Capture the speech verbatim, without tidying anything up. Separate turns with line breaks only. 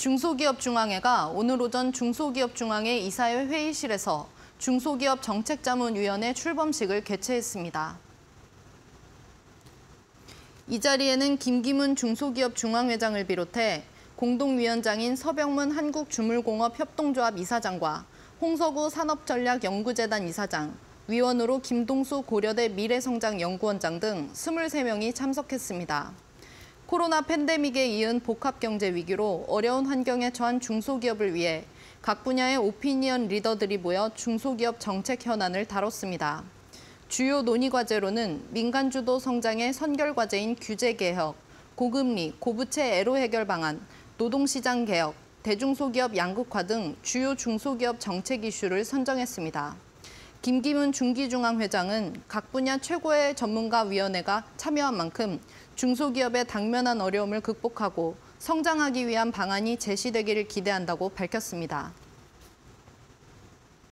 중소기업중앙회가 오늘 오전 중소기업중앙회 이사회 회의실에서 중소기업정책자문위원회 출범식을 개최했습니다. 이 자리에는 김기문 중소기업중앙회장을 비롯해 공동위원장인 서병문 한국주물공업협동조합 이사장과 홍서구 산업전략연구재단 이사장, 위원으로 김동수 고려대 미래성장연구원장 등 스물세 명이 참석했습니다. 코로나 팬데믹에 이은 복합경제 위기로 어려운 환경에 처한 중소기업을 위해 각 분야의 오피니언 리더들이 모여 중소기업 정책 현안을 다뤘습니다. 주요 논의 과제로는 민간 주도 성장의 선결 과제인 규제 개혁, 고금리, 고부채 애로 해결 방안, 노동시장 개혁, 대중소기업 양극화 등 주요 중소기업 정책 이슈를 선정했습니다. 김기문 중기중앙회장은 각 분야 최고의 전문가위원회가 참여한 만큼 중소기업의 당면한 어려움을 극복하고 성장하기 위한 방안이 제시되기를 기대한다고 밝혔습니다.